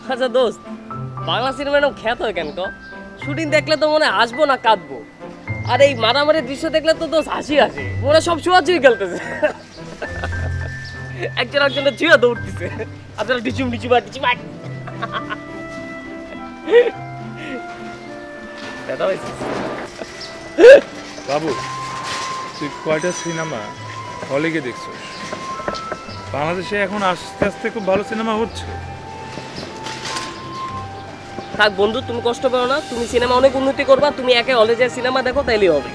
আচ্ছা দোস্ত, বাংলা সিনেমা এরকম খ্যাত হয় কেন? শুটিং দেখলে তো মনে হাসবো না কাঁদবো, আর এই মারামারি দৃশ্য দেখলে তো দোস্ত হাসি হাসি মনে সব ছুঁয়াছুঁই খেলতেছে, একজন একজনের ছুঁয়া দৌড়তেছে, আপনারা ডিচুম ডিচুম আর ডিচুম। বাবু, তুই কয়টা সিনেমা হলে গিয়ে দেখছিস? বাংলাদেশে এখন আস্তে আস্তে খুব ভালো সিনেমা হচ্ছে। থাক বন্ধু, তুমি কষ্ট পাও না, তুমি সিনেমা অনেক উন্নতি করবা, তুমি একে হলে যে সিনেমা দেখো তাইলেই হবে।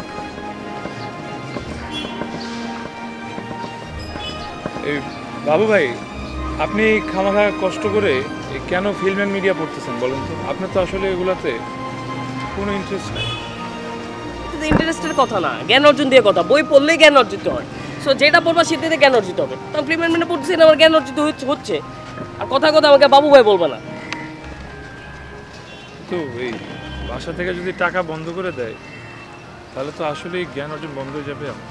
এই বাবু ভাই, আপনি খামাখা কষ্ট করে কেন ফিল্ম অ্যান্ড মিডিয়া পড়তেছেন বলেন তো? আপনার তো আসলে এগুলাতে কোনো ইন্টারেস্ট নাই। এটা ইন্টারেস্টের কথা না, জ্ঞান অর্জন দিয়ে কথা। বই পড়লেই জ্ঞান অর্জিত হয়। সো যেটা পড়বা সেটাতে জ্ঞান অর্জিত হবে। তো আমি ফিল্ম অ্যান্ড পড়তেছি না, আমার জ্ঞান অর্জিত হচ্ছে। আর কথা কথা আমাকে বাবু ভাই বলবে না। তো এই বাসা থেকে যদি টাকা বন্ধ করে দেয় তাহলে তো আসলেই জ্ঞান অর্জন বন্ধ হয়ে যাবে আমার।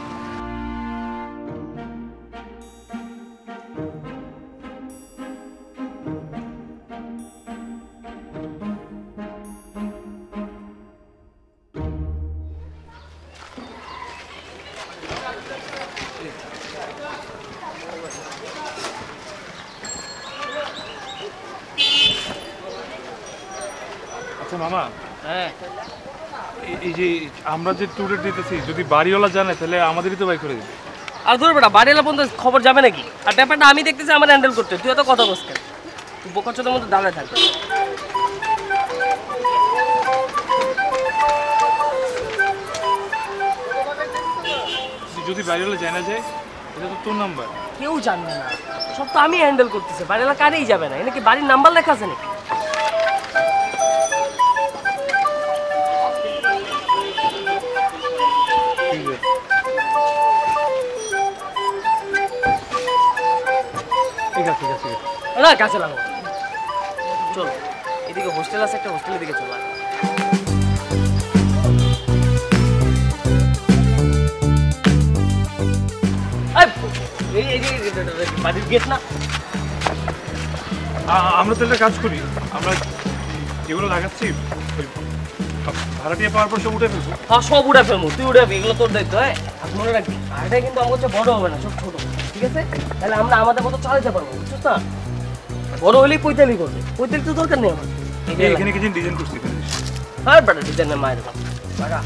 আচ্ছা মামা, হ্যাঁ, এই যে আমরা যে ট্যুরে দিতেছি, যদি বাড়িওয়ালা জানে তাহলে আমাদেরই তো বাই করে দিবে। আর ধর বেটা, বাড়িওয়ালা পর্যন্ত খবর যাবে নাকি? আর ব্যাপারটা আমি দেখতেছি আমার হ্যান্ডেল করতে, তুই এত কথা বলছ কেন? তুই বোকাচোদার মধ্যে দাঁড়ায় থাকবে। যদি বাড়িওয়ালা জানা যায়, এটা তো তোর নাম্বার। কেউ জানবে না, সব তো আমি হ্যান্ডেল করতেছি। বাড়িওয়ালা কারেই যাবে না। এনে কি বাড়ির নাম্বার লেখা আছে নাকি? ঠিক আছে ঠিক আছে। না কাছে লাগো, চল এদিকে হোস্টেল আছে, একটা হোস্টেলের দিকে চল। বাড়ির গেট না? আমরা তো একটা কাজ করি, আমরা যেগুলো লাগাচ্ছি ভাড়াটিয়া পাওয়ার পর সব উঠে ফেলবো। হ্যাঁ সব উঠে ফেলবো, তুই উঠে এগুলো তোর দায়িত্ব। হ্যাঁ মনে রাখবি, আর এটা কিন্তু আমার কাছে বড় হবে না, সব ছোট, ঠিক আছে? তাহলে আমরা আমাদের মতো চালাতে পারবো, বুঝছিস না? বড় হলেই পঁয়তালি করবে, পঁয়তালি তো দরকার নেই আমার। এখানে কিছু ডিজাইন করছি। হ্যাঁ বেটা, ডিজাইনের মায়ের বাবা।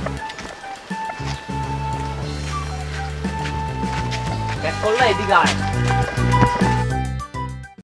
ব্যাক করলে এদিকে আয়।